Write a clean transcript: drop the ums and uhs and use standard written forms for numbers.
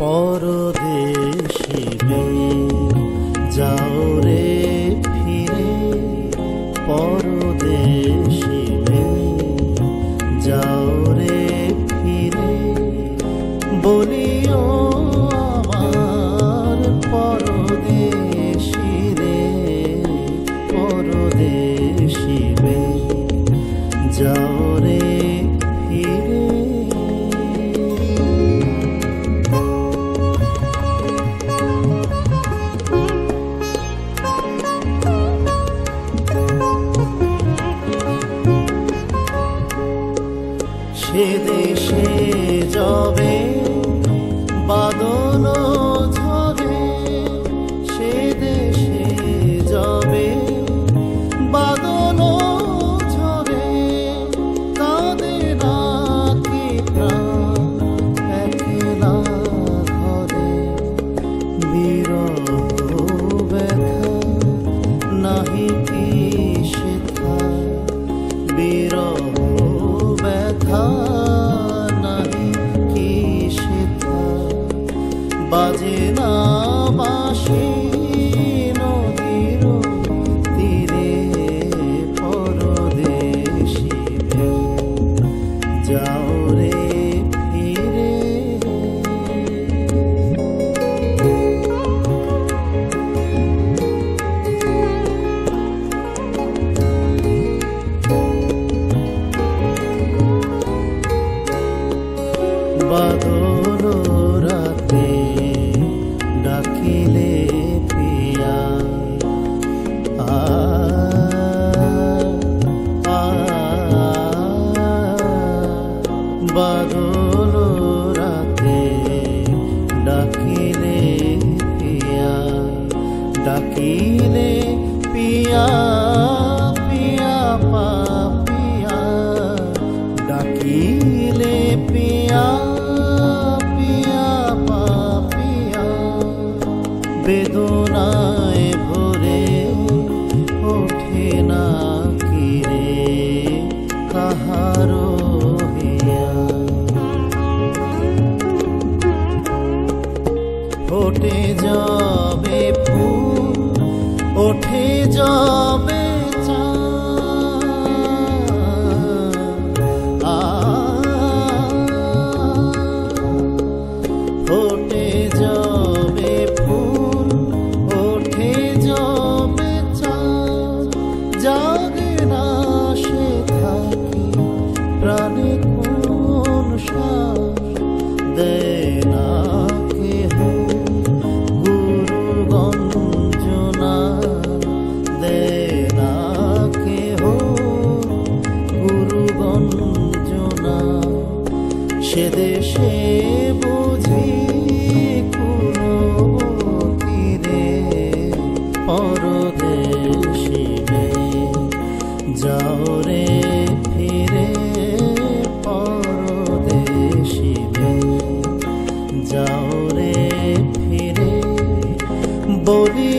পরদেশি মেয়ে যাও রে ফিরে, পরদেশি মেয়ে যাও রে ফিরে, বলিও আমার পরদেশি রে, পরদেশি মেয়ে যাও রে ফিরে। সে দেশে যাবে বাদল ঝরে, সে দেশে যাবে বাদল ঝরে, কাঁদে নাকি প্রাণ একলা ঘরে, বিরহ ব্যথা নাহি কি সেথা, বিরহ ব্যথা নাহি কি সেথা, বাজে না বাঁশি নদীর তীরে, পরদেশি মেয়ে যাও রে ফিরে। বাদল রাতে ডাকিলে প্রিয়া, বাদল রাতে ডাকিলে প্রিয়া, ডাকিলে পিয়া পিয়া পাপিয়া, ডাকিলে পিয়া পিয়া পাপিয়া, বেদনায় ভরে ওঠে না কিরে কাহারো হিয়া, ওঠে যাবে ফুল ওঠে যাবে ওঠে যাবে ফুল ওঠে যাবে চাঁদ, জাগে না সে থাকি প্রাণে কোন শ্বাস, দেয় না কেহ গুরু গঞ্জনা, দেয় না কেহ গুরু গঞ্জনা, সে দেশে বুঝি কোনো তীরে, পরদেশি মেয়ে যাও রে ফিরে, পরদেশি মেয়ে যাও রে ফিরে, বলি